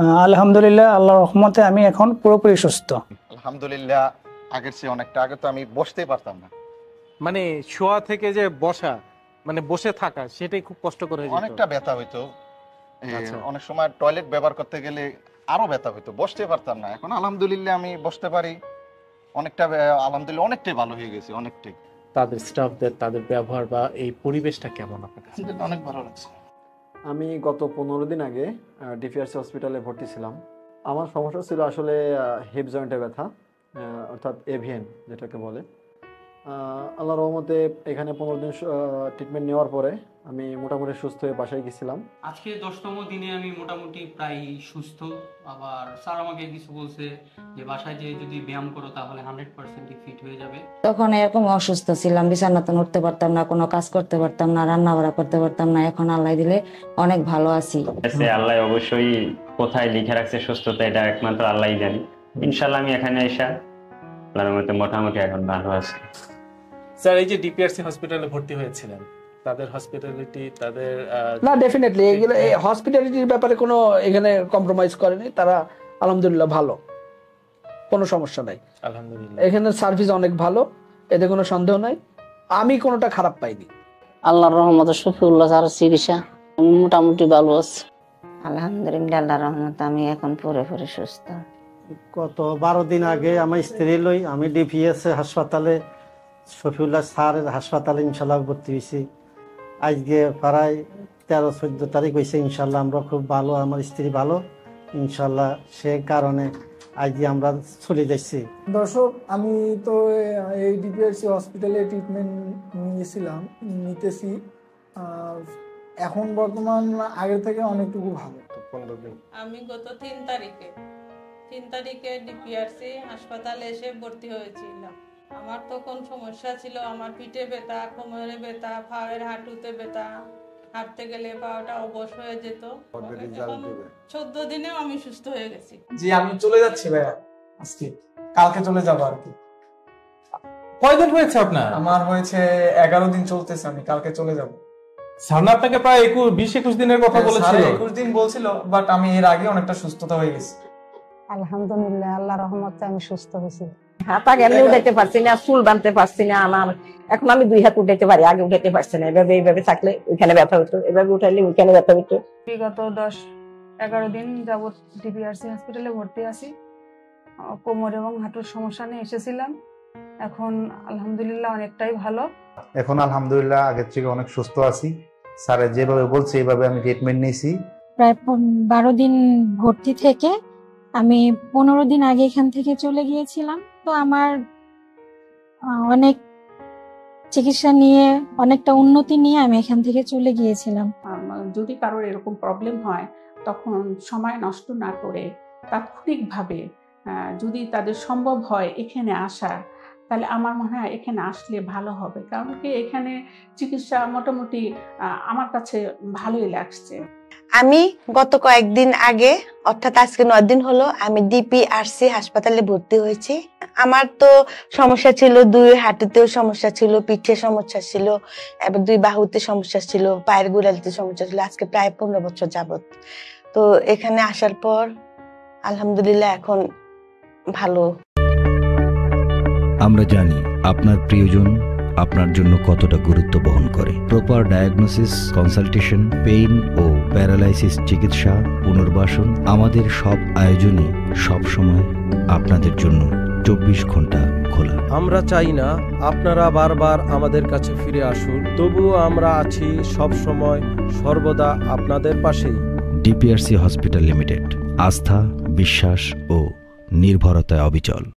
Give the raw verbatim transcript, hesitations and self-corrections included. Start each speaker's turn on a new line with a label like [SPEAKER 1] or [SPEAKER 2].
[SPEAKER 1] আলহামদুলিল্লাহ, আল্লাহর রহমতে আমি এখন পুরোপুরি সুস্থ।
[SPEAKER 2] আলহামদুলিল্লাহ, আগের চেয়ে অনেকটা। আগে তো আমি বসতেই পারতাম না,
[SPEAKER 3] মানে শোয়া থেকে যে বসা, মানে বসে থাকা, সেটাই খুব কষ্ট করে যেত।
[SPEAKER 2] অনেকটা ব্যথা হইতো। অনেক সময় টয়লেট ব্যবহার করতে গেলে আরো ব্যথা হইতো, বসতে পারতাম না। এখন আলহামদুলিল্লাহ আমি বসতে পারি, অনেকটা আলহামদুলিল্লাহ অনেকটাই ভালো হয়ে গেছে, অনেকটাই।
[SPEAKER 3] তাদের স্টাফদের তাদের ব্যবহার বা এই পরিবেশটা কেমন আপনার কাছে?
[SPEAKER 2] অনেক ভালো লাগছে।
[SPEAKER 4] আমি গত পনেরো দিন আগে ডিপিআরসি হসপিটালে ভর্তি ছিলাম। আমার সমস্যা ছিল আসলে হিপ জয়েন্টে ব্যথা, অর্থাৎ এভিএন যেটাকে বলে। আল্লাহর রহমতে এখানে পনেরো দিন ট্রিটমেন্ট নেওয়ার পরে আমি মোটামুটি সুস্থ হয়ে বাসায় গেছিলাম।
[SPEAKER 5] আজকে দশতম দিনে আমি মোটামুটি প্রায় সুস্থ। আবার স্যার আমাকে কিছু বলছে যে বাসায় যে যদি ব্যায়াম করো তাহলে হান্ড্রেড পার্সেন্ট ফিট হয়ে যাবে।
[SPEAKER 6] তখন এরকম অসুস্থ ছিলাম, বিছানাতে উঠতে পারতাম না, কোনো কাজ করতে পারতাম না, রান্না বাড়া করতে পারতাম না। এখন আল্লাহ দিলে অনেক ভালো আছি।
[SPEAKER 7] আল্লাহ অবশ্যই কোথায় লিখে রাখছে সুস্থতা, এটা একমাত্র আল্লাহই জানি। ইনশাআল্লাহ আমি এখানে এসে আল্লাহর মতে মোটামুটি এখন ভালো আছি।
[SPEAKER 3] স্যার, এই যে ডিপিআরসি হসপিটালে ভর্তি হয়েছিলেন, তাদের হসপিটালিটি, তাদের
[SPEAKER 8] না ডেফিনেটলি এগুলো এই হসপিটালিটির ব্যাপারে কোনো এখানে কম্প্রোমাইজ করেনি তারা। আলহামদুলিল্লাহ ভালো, কোনো সমস্যা নাই।
[SPEAKER 3] আলহামদুলিল্লাহ
[SPEAKER 8] এখানে সার্ভিস অনেক ভালো, এতে কোনো সন্দেহ নাই। আমি কোনোটা খারাপ পাইনি।
[SPEAKER 9] আল্লাহর রহমতে শফিউল্লাহ স্যার চিকিৎসা আমি মোটামুটি ভালো আছি।
[SPEAKER 6] আলহামদুলিল্লাহ, আল্লাহর রহমতে আমি এখন পুরোপুরি সুস্থ।
[SPEAKER 10] গত বারো দিন আগে আমার স্ত্রী লই আমি ডিপিএস হাসপাতালে, শফিউল্লাহ স্যারের হাসপাতালে ইনশাল্লাহ ভর্তি হয়েছি। আজকে প্রায় তেরো চোদ্দ তারিখ হয়েছে। ইনশাল্লাহ আমরা খুব ভালো, আমার স্ত্রী ভালো ইনশাল্লাহ। সে কারণে আজকে আমরা চলে যাচ্ছি।
[SPEAKER 11] দর্শক, আমি তো এই ডিপিআরসি হসপিটালে ট্রিটমেন্ট নিয়েছিলাম, নিতেছি। এখন বর্তমান আগের থেকে অনেকটুকু ভালো।
[SPEAKER 12] আমি গত তিন তারিখে তিন তারিখে ডিপিআরসি হাসপাতালে এসে ভর্তি হয়েছিলাম। আমার তখন সমস্যা ছিল, আমার পিঠে ব্যথা, কোমরে ব্যথা, পায়ের হাঁটুতে ব্যথা, হাঁটতে গেলে পাওয়াটা অবশ হয়ে যেত। চোদ্দ দিনেও আমি সুস্থ হয়ে গেছি।
[SPEAKER 13] জি, আমি চলে যাচ্ছি ভাইয়া, আজকে কালকে চলে যাবো আর কি।
[SPEAKER 3] কয়দিন হয়েছে আপনার?
[SPEAKER 13] আমার হয়েছে এগারো দিন চলতেছে, আমি কালকে চলে যাবো।
[SPEAKER 3] স্যার আপনাকে প্রায় একুশ বিশ একুশ দিনের কথা বলেছিল।
[SPEAKER 13] একুশ দিন বলছিল, বাট আমি এর আগে অনেকটা সুস্থতা হয়ে গেছি।
[SPEAKER 14] আলহামদুলিল্লাহ, আল্লাহর রহমতে আমি সুস্থ হয়েছি।
[SPEAKER 9] হাতা গেলে উঠাইতে পারছি না, চুল বাঁধতে পারছি না আমার। এখন আমি দুই হাত উঠাইতে পারি, আগে উঠাইতে পারছি না। এভাবে এইভাবে থাকলে ওইখানে ব্যথা হতো, এভাবে উঠাইলে ওইখানে ব্যথা হতো।
[SPEAKER 14] বিগত দশ এগারো দিন যাবত ডিপিআরসি হসপিটালে ভর্তি আছি। কোমর এবং হাঁটুর সমস্যা নিয়ে এসেছিলাম। এখন আলহামদুলিল্লাহ অনেকটাই ভালো।
[SPEAKER 15] এখন আলহামদুলিল্লাহ আগের থেকে অনেক সুস্থ আছি। স্যার যেভাবে বলছে এইভাবে আমি ট্রিটমেন্ট নিয়েছি।
[SPEAKER 16] প্রায় বারো দিন ভর্তি থেকে আমি পনেরো দিন আগে এখান থেকে চলে গিয়েছিলাম। তো আমার অনেক চিকিৎসা নিয়ে অনেকটা উন্নতি নিয়ে আমি এখান থেকে চলে গিয়েছিলাম।
[SPEAKER 17] যদি কারোর এরকম প্রবলেম হয় তখন সময় নষ্ট না করে তাৎক্ষণিকভাবে যদি তাদের সম্ভব হয় এখানে আসা, তাহলে আমার মনে হয় এখানে আসলে ভালো হবে। কারণ কি এখানে চিকিৎসা মোটামুটি আমার কাছে ভালোই লাগছে।
[SPEAKER 18] আমি গত কয়েকদিন আগে, অর্থাৎ আজকে নয় দিন হলো, আমি ডিপিআরসি হাসপাতালে ভর্তি হয়েছি। আমার তো সমস্যা ছিল, দুই হাঁটুতেও সমস্যা ছিল, পিঠে সমস্যা ছিল, এবার দুই বাহুতে সমস্যা ছিল, পায়ের গোড়ালিতে সমস্যা ছিল। আজকে প্রায় পনেরো বছর যাবত। তো এখানে আসার পর আলহামদুলিল্লাহ এখন ভালো।
[SPEAKER 19] আমরা জানি আপনার প্রিয়জন আপনার জন্য কতটা গুরুত্ব বহন করে। প্রপার ডায়াগনোসিস, কনসালটেশন, পেইন ও প্যারালাইসিস চিকিৎসা, পুনর্বাসন, আমাদের সব আয়োজনে সব সময় আপনাদের জন্য চব্বিশ ঘন্টা খোলা।
[SPEAKER 20] আমরা চাই না আপনারা বারবার আমাদের কাছে ফিরে আসুন, তবুও আমরা আছি সব সময় সর্বদা আপনাদের পাশেই।
[SPEAKER 19] ডিপিআরসি হসপিটাল লিমিটেড, আস্থা, বিশ্বাস ও নির্ভরতায় অবিচল।